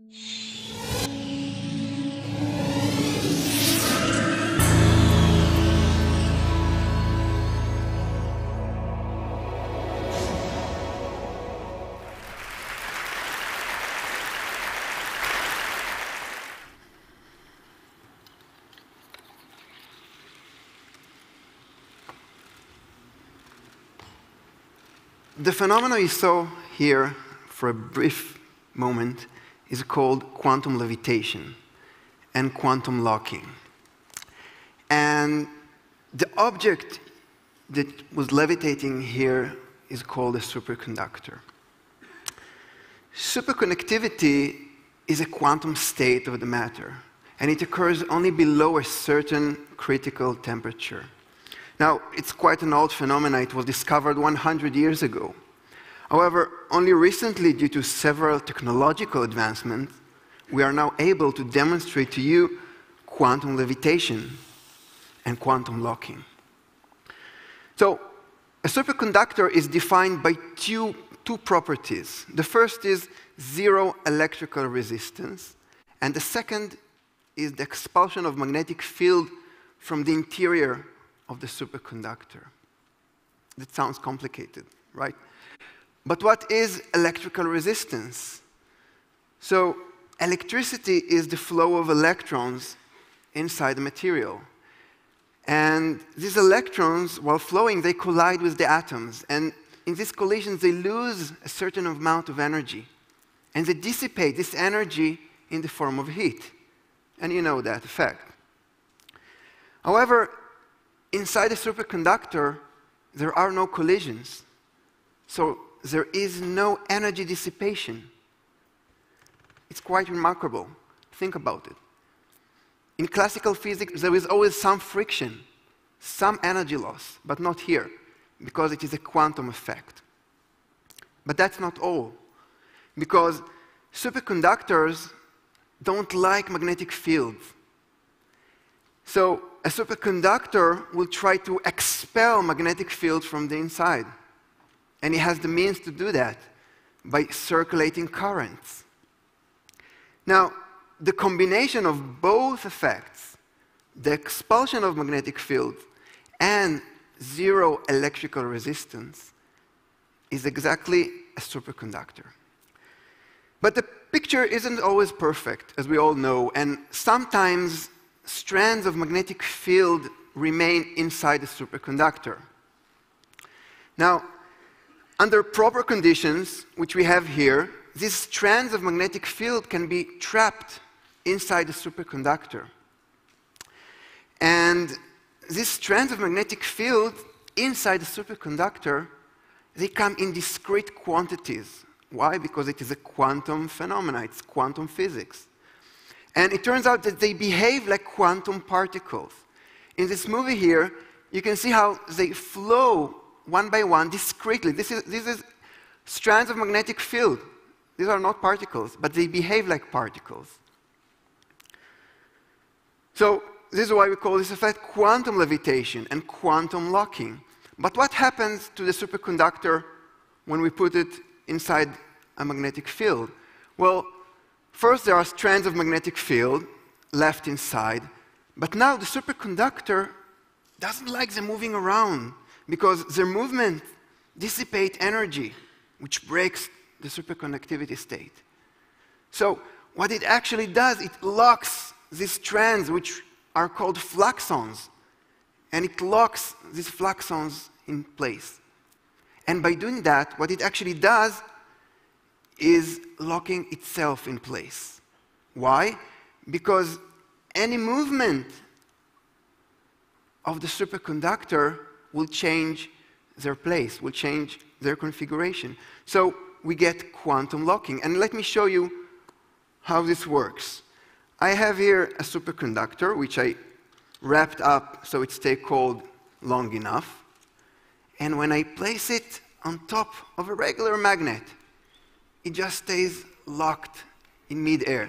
The phenomenon you saw here for a brief moment is called quantum levitation and quantum locking. And the object that was levitating here is called a superconductor. Superconductivity is a quantum state of the matter, and it occurs only below a certain critical temperature. Now, it's quite an old phenomenon. It was discovered 100 years ago. However, only recently, due to several technological advancements, we are now able to demonstrate to you quantum levitation and quantum locking. So, a superconductor is defined by two properties. The first is zero electrical resistance, and the second is the expulsion of magnetic field from the interior of the superconductor. That sounds complicated, right? But what is electrical resistance? So, electricity is the flow of electrons inside the material. And these electrons, while flowing, they collide with the atoms. And in these collisions, they lose a certain amount of energy. And they dissipate this energy in the form of heat. And you know that effect. However, inside a superconductor, there are no collisions. So there is no energy dissipation. It's quite remarkable. Think about it. In classical physics, there is always some friction, some energy loss, but not here, because it is a quantum effect. But that's not all, because superconductors don't like magnetic fields. So a superconductor will try to expel magnetic fields from the inside. And it has the means to do that by circulating currents. Now, the combination of both effects, the expulsion of magnetic fields and zero electrical resistance, is exactly a superconductor. But the picture isn't always perfect, as we all know, and sometimes strands of magnetic field remain inside the superconductor. Now, under proper conditions, which we have here, these strands of magnetic field can be trapped inside the superconductor. And these strands of magnetic field inside the superconductor, they come in discrete quantities. Why? Because it is a quantum phenomenon. It's quantum physics. And it turns out that they behave like quantum particles. In this movie here, you can see how they flow one by one discretely. This is strands of magnetic field. These are not particles, but they behave like particles. So this is why we call this effect quantum levitation and quantum locking. But what happens to the superconductor when we put it inside a magnetic field? Well, first there are strands of magnetic field left inside, but now the superconductor doesn't like them moving around because their movement dissipates energy, which breaks the superconductivity state. So what it actually does, it locks these strands, which are called fluxons, and it locks these fluxons in place. And by doing that, what it actually does is locking itself in place. Why? Because any movement of the superconductor will change their place, will change their configuration. So we get quantum locking. And let me show you how this works. I have here a superconductor, which I wrapped up so it stays cold long enough. And when I place it on top of a regular magnet, it just stays locked in midair.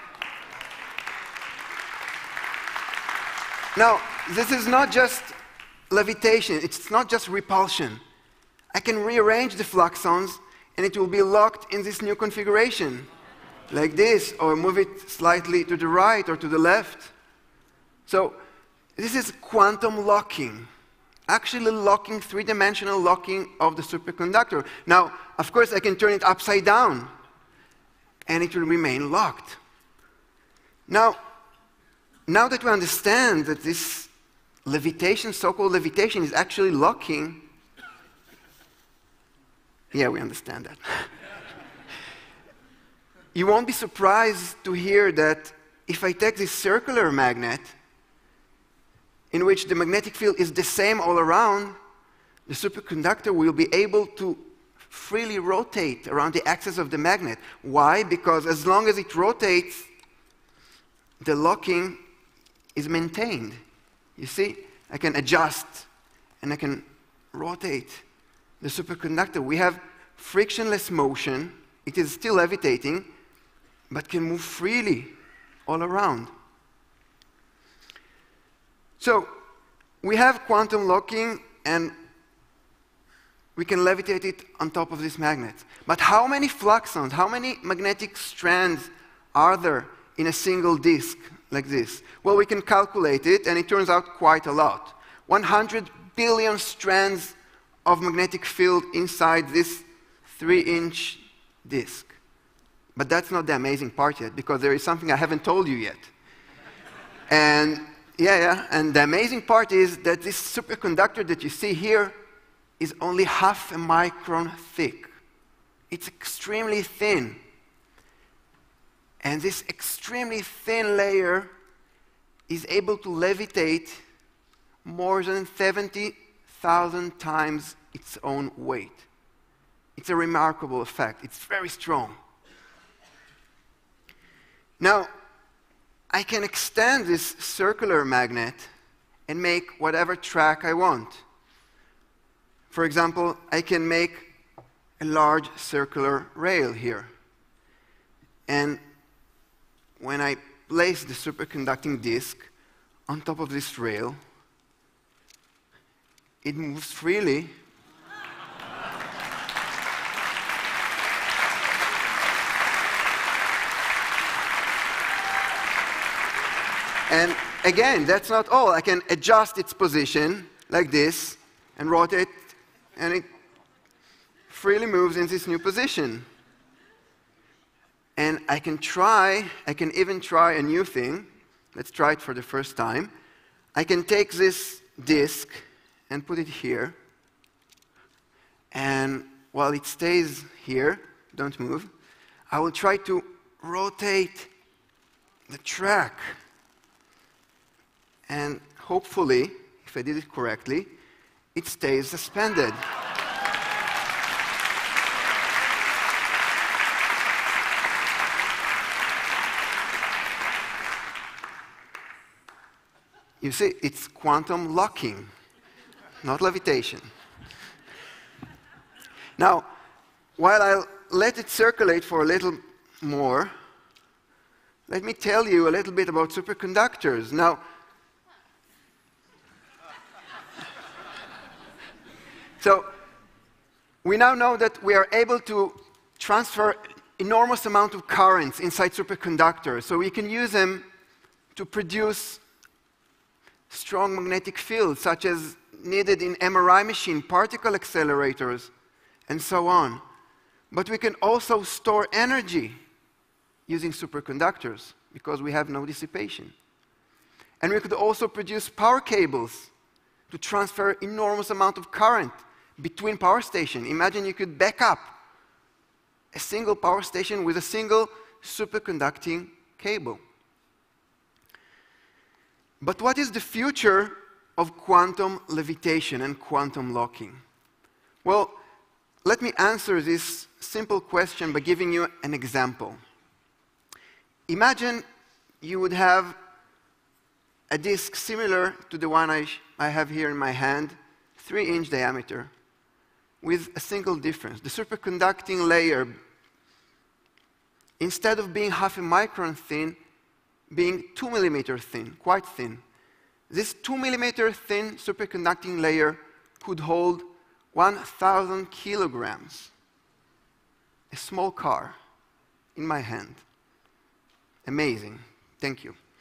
Now, this is not just levitation, it's not just repulsion. I can rearrange the fluxons and it will be locked in this new configuration. like this, or move it slightly to the right or to the left. So this is quantum locking, actually locking, three-dimensional locking of the superconductor. Now, of course, I can turn it upside down, and it will remain locked. Now that we understand that this levitation, so-called levitation, is actually locking, yeah, we understand that. You won't be surprised to hear that if I take this circular magnet, in which the magnetic field is the same all around, the superconductor will be able to freely rotate around the axis of the magnet. Why? Because as long as it rotates, the locking is maintained. You see, I can adjust and I can rotate the superconductor. We have frictionless motion. It is still levitating, but can move freely all around. So we have quantum locking, and we can levitate it on top of this magnet. But how many fluxons, how many magnetic strands are there in a single disk like this? Well, we can calculate it, and it turns out quite a lot. 100 billion strands of magnetic field inside this 3-inch disk. But that's not the amazing part yet, because there is something I haven't told you yet. And and the amazing part is that this superconductor that you see here is only half a micron thick. It's extremely thin. And this extremely thin layer is able to levitate more than 70,000 times its own weight. It's a remarkable effect. It's very strong. Now, I can extend this circular magnet and make whatever track I want. For example, I can make a large circular rail here. And when I place the superconducting disk on top of this rail, it moves freely. And again, that's not all. I can adjust its position like this and rotate, and it freely moves in this new position. And I can even try a new thing. Let's try it for the first time. I can take this disk and put it here. And while it stays here, don't move, I will try to rotate the track. And hopefully, if I did it correctly, it stays suspended. You see, it's quantum locking, not levitation. Now, while I'll let it circulate for a little more, let me tell you a little bit about superconductors. Now, so we now know that we are able to transfer enormous amount of currents inside superconductors. So we can use them to produce strong magnetic fields, such as needed in MRI machine, particle accelerators, and so on. But we can also store energy using superconductors, because we have no dissipation. And we could also produce power cables to transfer enormous amount of current between power stations. Imagine you could back up a single power station with a single superconducting cable. But what is the future of quantum levitation and quantum locking? Well, let me answer this simple question by giving you an example. Imagine you would have a disk similar to the one I have here in my hand, 3-inch diameter, with a single difference. The superconducting layer, instead of being half a micron thin, being 2 millimeter thin, quite thin. This 2 millimeter thin superconducting layer could hold 1,000 kilograms, a small car, in my hand. Amazing. Thank you.